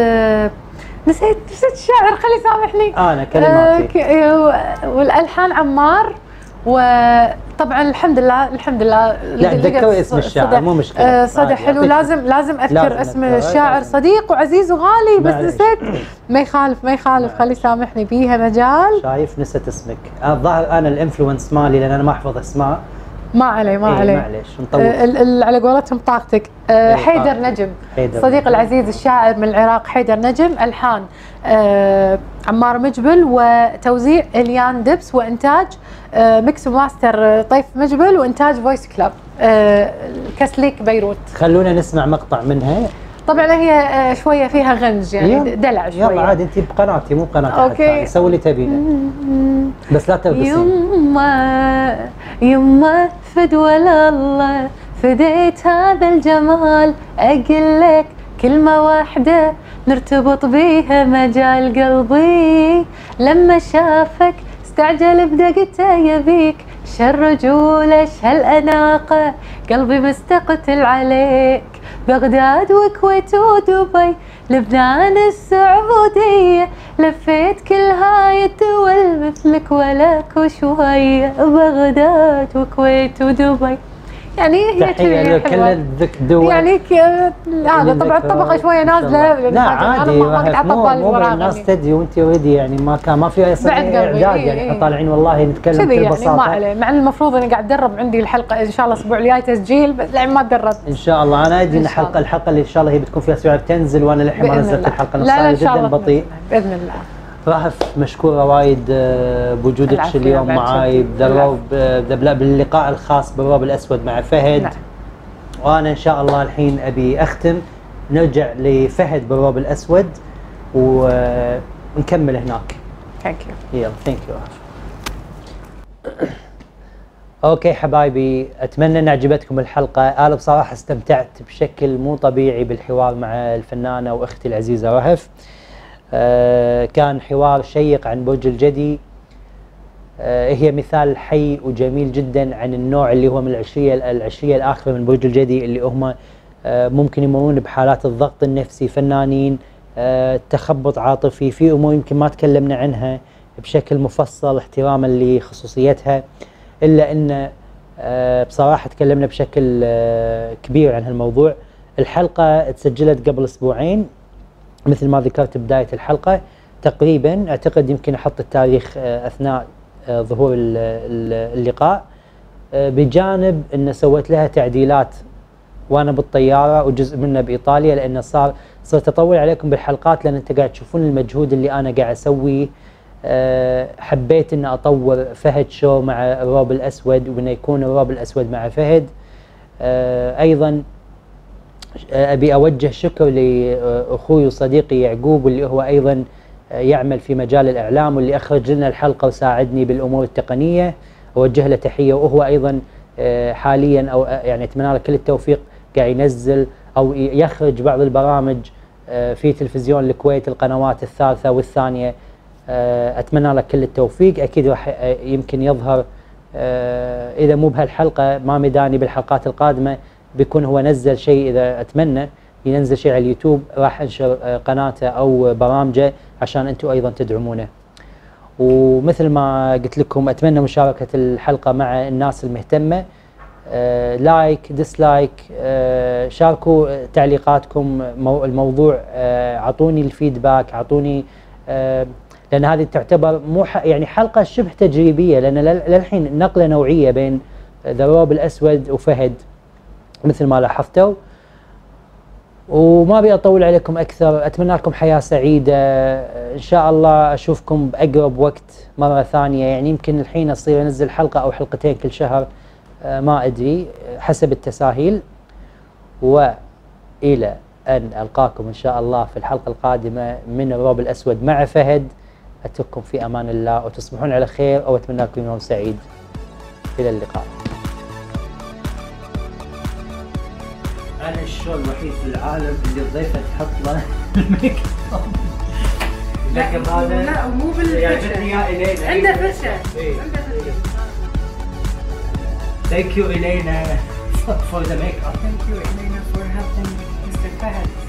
نسيت الشاعر، خلي سامحني. انا كلماتي والالحان عمار. وطبعا الحمد لله لا تذكري اسم الشاعر مو مشكله. صدى حلو. لازم اذكر اسم الشاعر، صديق وعزيز وغالي، بس نسيت. ما يخالف خلي سامحني. بيها مجال. شايف نسيت اسمك. الظاهر انا الانفلونس مالي لان انا ما احفظ اسماء. ما عليه معليش نطول. على قولتهم طاقتك. حيدر نجم صديق العزيز الشاعر من العراق. حيدر نجم. الحان عمار مجبل وتوزيع اليان دبس وانتاج ميكس وماستر طيف مجبل وانتاج فويس كلاب كسليك بيروت. خلونا نسمع مقطع منها. طبعا هي شويه فيها غنج يعني دلع شويه. يلا عادي انت بقناتي مو بقناتي. اوكي سوي اللي تبينه بس لا ترقصين. يما فدوى الله فديت هذا الجمال. اقول لك كلمه واحده نرتبط بيها مجال قلبي. لما شافك استعجل بدقته يبيك. شالرجولة شالأناقة قلبي مستقتل عليك. بغداد وكويت ودبي لبنان السعودية. لفيت كل هاي الدول مثلك ولك وشوية. بغداد وكويت ودبي. يعني هي تحية لكل ذك دول. يعني هذا طبعا الطبقة شوية نازلة. لا عادي مو الناس تدري وانت اوريدي يعني ما في اصلا اعداد يعني احنا طالعين والله نتكلم بكل بساطة. يعني ما عليه، مع المفروض اني قاعد اتدرب عندي الحلقة ان شاء الله الاسبوع الجاي تسجيل بس لعين ما تدربت. ان شاء الله انا ادري ان الحلقة اللي ان شاء الله هي بتكون فيها اسبوع بتنزل وانا للحين ما نزلت الحلقة. لا جدا بطيء باذن الله. رهف مشكورة وايد بوجودك اليوم معاي باللقاء الخاص بالروب الأسود مع فهد. نعم. وأنا إن شاء الله الحين أبي أختم نرجع لفهد بالروب الأسود ونكمل هناك. ثانك يو. يلا ثانك يو رهف. اوكي حبايبي اتمنى ان عجبتكم الحلقة. انا بصراحة استمتعت بشكل مو طبيعي بالحوار مع الفنانة واختي العزيزة رهف. كان حوار شيق عن برج الجدي. هي مثال حي وجميل جدا عن النوع اللي هو من العشرية الآخرة من برج الجدي اللي هم ممكن يمرون بحالات الضغط النفسي. فنانين تخبط عاطفي في أمور يمكن ما تكلمنا عنها بشكل مفصل احتراما لخصوصيتها، إلا أن بصراحة تكلمنا بشكل كبير عن هالموضوع. الحلقة تسجلت قبل أسبوعين مثل ما ذكرت بداية الحلقة تقريبا. أعتقد يمكن أحط التاريخ أثناء ظهور اللقاء، بجانب أن سويت لها تعديلات وأنا بالطيارة وجزء منها بإيطاليا، لأنه صرت أطول عليكم بالحلقات لأن أنت قاعد تشوفون المجهود اللي أنا قاعد أسويه. حبيت أن أطور فهد شو مع الروب الأسود وأنه يكون الروب الأسود مع فهد. أيضا أبي أوجه شكر لأخوي وصديقي يعقوب اللي هو أيضا يعمل في مجال الإعلام واللي أخرج لنا الحلقة وساعدني بالأمور التقنية. أوجه له تحية. وهو أيضا حاليا أو يعني أتمنى له كل التوفيق قاعد ينزل أو يخرج بعض البرامج في تلفزيون الكويت القنوات الثالثة والثانية. أتمنى له كل التوفيق. أكيد راح يمكن يظهر إذا مو بهالحلقة ما مداني بالحلقات القادمة بيكون هو نزل شيء. إذا أتمنى ينزل شيء على اليوتيوب راح أنشر قناته أو برامجه عشان أنتم أيضا تدعمونه. ومثل ما قلت لكم أتمنى مشاركة الحلقة مع الناس المهتمة. لايك ديسلايك شاركوا تعليقاتكم الموضوع. أعطوني الفيدباك أعطوني لأن هذه تعتبر مو يعني حلقة شبه تجريبية لأن للحين نقلة نوعية بين ذا روب الأسود وفهد. مثل ما لاحظتوا. وما ابي اطول عليكم اكثر، اتمنى لكم حياه سعيده، ان شاء الله اشوفكم باقرب وقت مره ثانيه. يعني يمكن الحين اصير انزل حلقه او حلقتين كل شهر، ما ادري حسب التساهيل. والى ان القاكم ان شاء الله في الحلقه القادمه من الرعب الاسود مع فهد، اترككم في امان الله وتصبحون على خير، او اتمنى لكم يوم سعيد. الى اللقاء. انا الشو الوحيد في العالم اللي الضيفه تحط له الميك اب. لا مو بالفرشه، عنده فرشه. عنده فرشه. Thank you Elena for the makeup. Thank you Elena for helping Mr. Fahad.